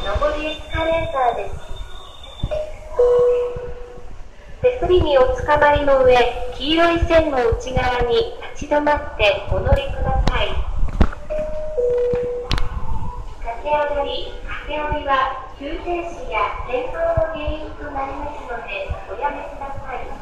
上りエスカレーターです。手すりにおつかまりの上、黄色い線の内側に立ち止まってお乗りください。駆け上がり、駆け下りは急停止や転倒の原因となりますので、おやめください。